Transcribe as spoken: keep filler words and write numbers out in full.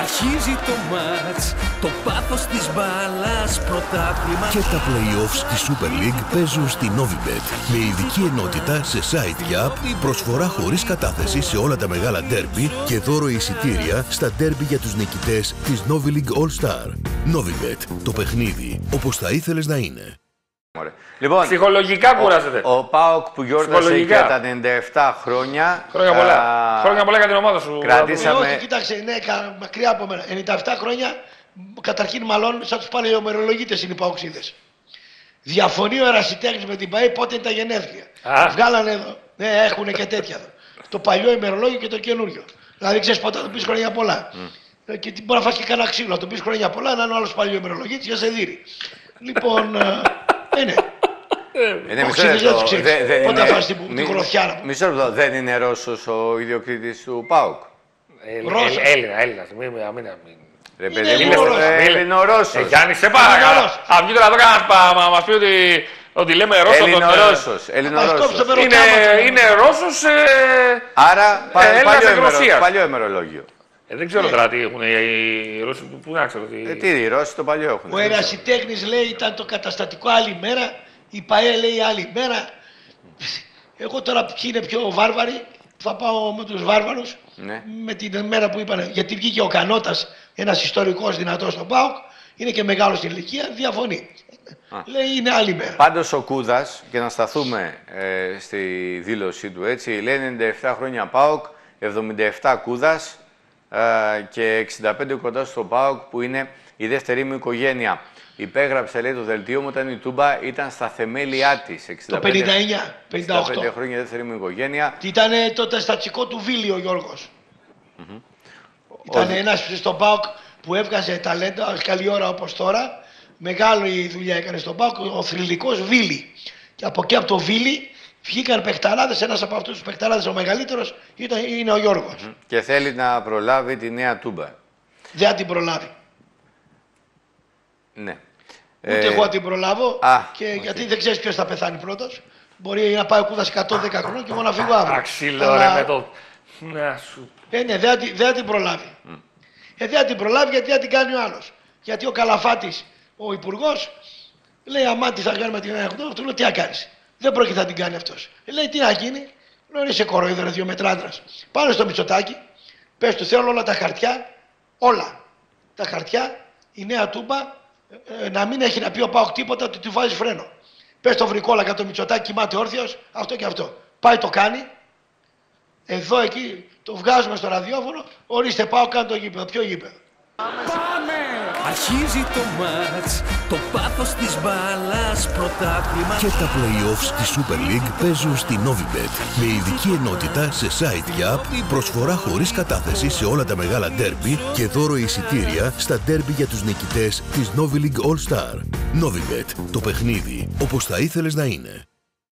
Αρχίζει το μάτς, το πάθος της μπάλας, πρωτάθλημα. Και τα play-offs της Super League παίζουν στη Novibet. Με ειδική ενότητα σε site και app, προσφορά χωρίς κατάθεση σε όλα τα μεγάλα ντέρμπι και δώρο εισιτήρια στα ντέρμπι για τους νικητές της Novi League All Star. Novibet, το παιχνίδι όπως θα ήθελες να είναι. Λοιπόν, ψυχολογικά κουράζεται. Ο, ο ΠΑΟΚ που γιόρτασε για τα ενενήντα επτά χρόνια. Χρόνια πολλά. Α, χρόνια πολλά για την ομάδα σου. Κρατήσαμε... Όχι, κοίταξε, ναι, μακριά από μένα. ενενήντα επτά χρόνια, καταρχήν μάλλον, σαν τους παλαιομερολογίτες είναι οι ΠΑΟΚΣίδες. Διαφωνεί ο ερασιτέχνης με την ΠΑΕ πότε είναι τα γενέθλια. Βγάλανε εδώ. Ναι, έχουν και τέτοια εδώ. Το παλιό ημερολόγιο και το καινούριο. Δηλαδή, ξέρεις πότε θα του πεις χρόνια πολλά. Mm. Και μπορεί να φας και κανένα ξύλο. Να του πεις χρόνια πολλά, να είναι ο άλλος παλιό ημερολογίτης για σε δύρει. Λοιπόν. Είναι. Είναι μισό λεπτό. Πότε θα φας την κολοφιάρα. Μισό λεπτό. Δεν είναι Ρώσος ο ιδιοκτήτης του ΠΑΟΚ. Έλληνα, Έλληνας. Ρε παιδί μου, Έλληνο-Ρώσος. Γιάννη, σε παρακαλώ. Αν βγει τώρα εδώ να μας πει ότι λέμε Ρώσο. Έλληνο-Ρώσος. Είναι Ρώσος. Άρα παλιό ημερολόγιο. Ε, δεν ξέρω τώρα τι έχουν οι Ρώσοι, πού να ξέρω τι... Ε, τι οι Ρώσοι το παλιό έχουν. Ο ερασιτέχνης λέει ήταν το καταστατικό άλλη μέρα, η ΠΑΕ λέει άλλη μέρα. Εγώ τώρα ποιοι είναι πιο βάρβαροι, θα πάω με τους βάρβαρους, ναι. Με την μέρα που είπανε, γιατί βγήκε ο Κανώτας, ένας ιστορικός δυνατός στον ΠΑΟΚ, είναι και μεγάλος στην ηλικία, διαφωνεί. Α. Λέει είναι άλλη μέρα. Πάντως ο Κούδας, και να σταθούμε ε, στη δήλωσή του έτσι, λέει ενενήντα επτά χρόνια ΠΑΟΚ, εβδομήντα επτά Κούδας, και εξήντα πέντε κοντά στο ΠΑΟΚ που είναι η δεύτερη μου οικογένεια. Υπέγραψε, λέει, το δελτίο μου όταν η Τούμπα ήταν στα θεμέλια της. Το πενήντα εννιά, πενήντα οκτώ. εξήντα πέντε χρόνια η δεύτερη μου οικογένεια. Ήταν το τεστατσικό του Βίλι ο Γιώργος. Mm-hmm. Ήταν ο... ένας στον ΠΑΟΚ που έβγαζε ταλέντα, καλή ώρα όπως τώρα. Μεγάλη δουλειά έκανε στον ΠΑΟΚ, ο θρυλικός Βίλι. Και από εκεί από το Βίλι βγήκαν παιχταράδες, ένας από αυτούς τους παιχταράδες, ο μεγαλύτερος, είναι ο Γιώργος. Mm. Και θέλει να προλάβει τη νέα Τούμπα. Δεν θα την προλάβει. Ναι. Ούτε ε... εγώ την προλάβω, Α, και okay. γιατί δεν ξέρεις ποιος θα πεθάνει πρώτος. Μπορεί να πάει ο Κούδας εκατόν δέκα χρόνια και εγώ να φύγω αύριο. Αξίλο ρε με το... Να σου... Ε, ναι, δεν θα την προλάβει. Mm. Ε, δεν θα την προλάβει γιατί θα την κάνει ο άλλος. Γιατί ο Καλαφάτης, ο υπουργός, λέει αμάν τι θα κάνουμε την νέα Τούμπα, του λέω τι θα κάνεις. Δεν πρόκειται να την κάνει αυτός. Λέει τι να γίνει, λέω είσαι κοροϊδό ρε δύο μετράντρας. Πάμε στο Μητσοτάκι, πες του θέλω όλα τα χαρτιά, όλα τα χαρτιά, η νέα Τούμπα, ε, να μην έχει να πει ο ΠΑΟΚ τίποτα ότι του βάζει φρένο. Πες το βρικόλακα το Μητσοτάκι, κοιμάται όρθιος, αυτό και αυτό. Πάει το κάνει, εδώ εκεί το βγάζουμε στο ραδιόφωνο, ορίστε ΠΑΟΚ κάνει το γήπεδο. Ποιο γήπεδο. Πάμε! Αρχίζει το μάτς, το πάθος της μπάλας, πρωτάθλημα. Και τα play-offs της Super League παίζουν στη Novibet. Με ειδική ενότητα σε site και app, προσφορά χωρίς κατάθεση σε όλα τα μεγάλα ντέρμπι και δώρο εισιτήρια στα ντέρμπι για τους νικητές της Novi League All Star. Novibet, το παιχνίδι όπως θα ήθελες να είναι.